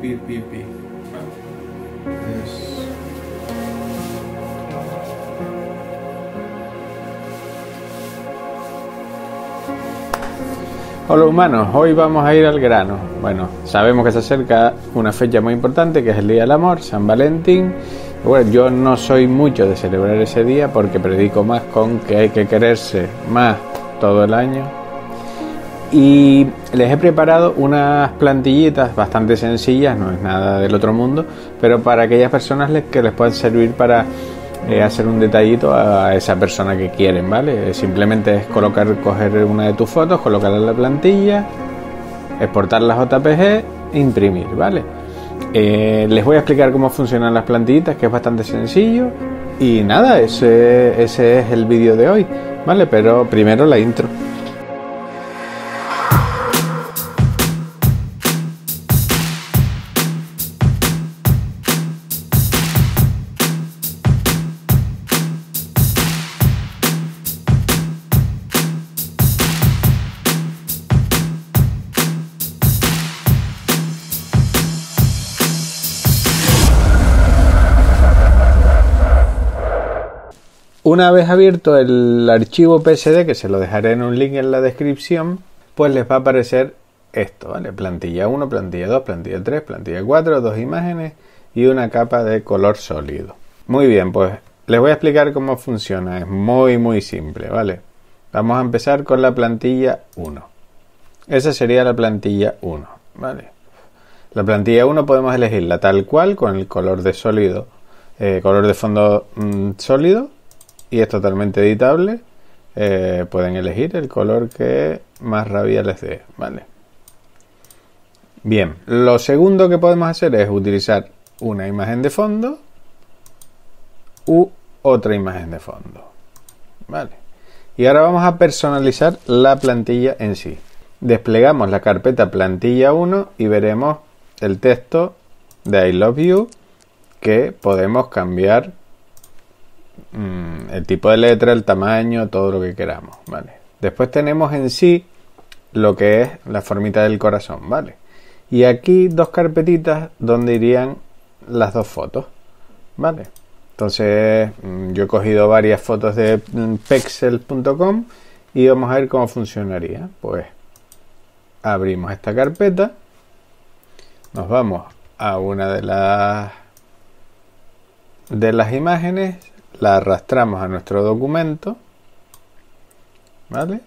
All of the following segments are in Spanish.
Hola humanos, hoy vamos a ir al grano. Bueno, sabemos que se acerca una fecha muy importante que es el Día del Amor, San Valentín. Bueno, yo no soy mucho de celebrar ese día porque predico más con que hay que quererse más todo el año. Y les he preparado unas plantillitas bastante sencillas, no es nada del otro mundo, pero para aquellas personas que les puedan servir para hacer un detallito a esa persona que quieren, ¿vale? Simplemente es coger una de tus fotos, colocarla en la plantilla, exportar las JPG e imprimir, ¿vale? Les voy a explicar cómo funcionan las plantillitas, que es bastante sencillo. Y nada, ese es el vídeo de hoy, ¿vale? Pero primero la intro. Una vez abierto el archivo PSD, que se lo dejaré en un link en la descripción, pues les va a aparecer esto, ¿vale? Plantilla 1, plantilla 2, plantilla 3, plantilla 4, 2 imágenes y una capa de color sólido. Muy bien, pues les voy a explicar cómo funciona. Es muy simple, ¿vale? Vamos a empezar con la plantilla 1. Esa sería la plantilla 1, ¿vale? La plantilla 1 podemos elegirla tal cual, con el color de sólido, color de fondo sólido. Y es totalmente editable. Pueden elegir el color que más rabia les dé, ¿vale? Bien, lo segundo que podemos hacer es utilizar una imagen de fondo u otra imagen de fondo, ¿vale? Y ahora vamos a personalizar la plantilla en sí. Desplegamos la carpeta plantilla 1 y veremos el texto de I love you, que podemos cambiar el tipo de letra, el tamaño, todo lo que queramos, ¿vale? Después tenemos en sí lo que es la formita del corazón, ¿vale? Y aquí dos carpetitas donde irían las dos fotos, ¿vale? Entonces yo he cogido varias fotos de pexel.com y vamos a ver cómo funcionaría. Pues abrimos esta carpeta, nos vamos a una de las imágenes, la arrastramos a nuestro documento, ¿vale?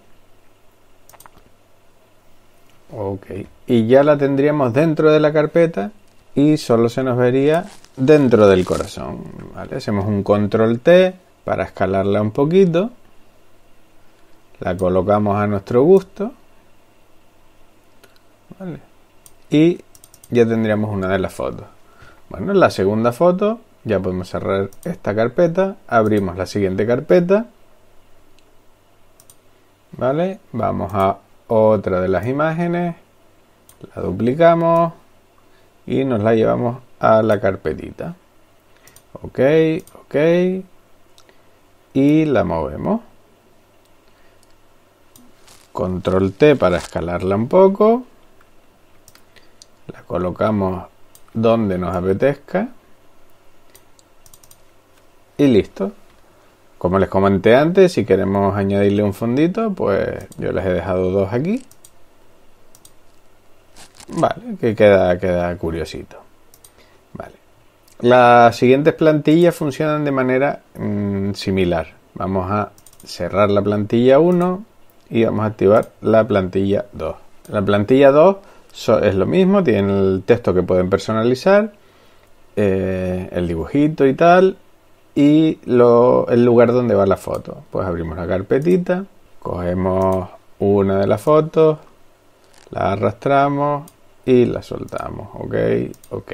Ok, y ya la tendríamos dentro de la carpeta y solo se nos vería dentro del corazón, ¿vale? Hacemos un control T para escalarla un poquito, la colocamos a nuestro gusto, ¿vale? Y ya tendríamos una de las fotos. Bueno, la segunda foto, ya podemos cerrar esta carpeta, abrimos la siguiente carpeta, ¿vale? Vamos a otra de las imágenes, la duplicamos y nos la llevamos a la carpetita. Ok, y la movemos. Control T para escalarla un poco, la colocamos donde nos apetezca. Y listo. Como les comenté antes, si queremos añadirle un fondito, pues yo les he dejado dos aquí. Vale, que queda curiosito. Vale. Las siguientes plantillas funcionan de manera similar. Vamos a cerrar la plantilla 1 y vamos a activar la plantilla 2. La plantilla 2 es lo mismo, tiene el texto que pueden personalizar, el dibujito y tal. Y el lugar donde va la foto. Pues abrimos la carpetita, cogemos una de las fotos, la arrastramos y la soltamos. Ok.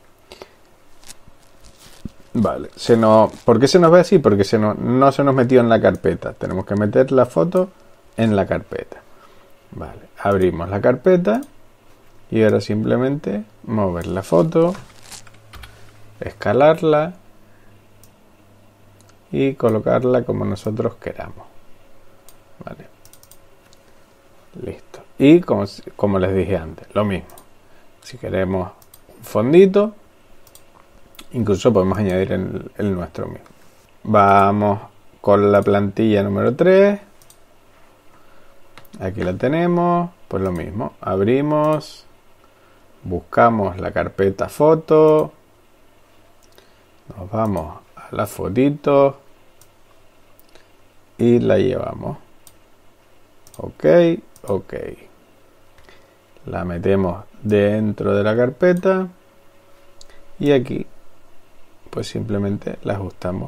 Vale, ¿por qué se nos ve así? Porque no se nos metió en la carpeta. Tenemos que meter la foto en la carpeta. Vale, abrimos la carpeta y ahora simplemente mover la foto, escalarla y colocarla como nosotros queramos, ¿vale? Listo. Y como les dije antes, lo mismo. Si queremos fondito. Incluso podemos añadir el nuestro mismo. Vamos con la plantilla número 3. Aquí la tenemos. Pues lo mismo. Abrimos. Buscamos la carpeta foto. Nos vamos a la fotito. Y la llevamos. Ok. La metemos dentro de la carpeta. Y aquí pues simplemente la ajustamos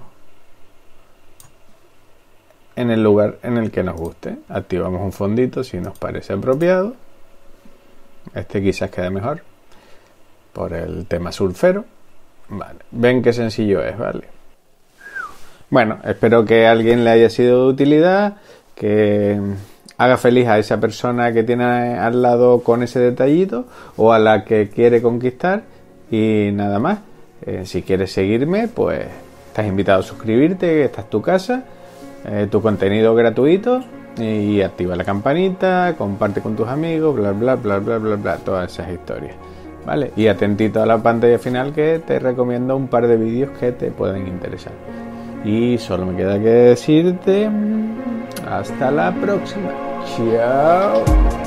en el lugar en el que nos guste. Activamos un fondito si nos parece apropiado. Este quizás quede mejor por el tema surfero. Vale, ven qué sencillo es, ¿vale? Bueno, espero que a alguien le haya sido de utilidad, que haga feliz a esa persona que tiene al lado con ese detallito o a la que quiere conquistar. Y nada más. Si quieres seguirme, pues estás invitado a suscribirte, esta es tu casa, tu contenido gratuito, y activa la campanita, comparte con tus amigos, bla bla bla bla bla bla, todas esas historias, ¿vale? Y atentito a la pantalla final, que te recomiendo un par de vídeos que te pueden interesar. Y solo me queda que decirte hasta la próxima. Chao.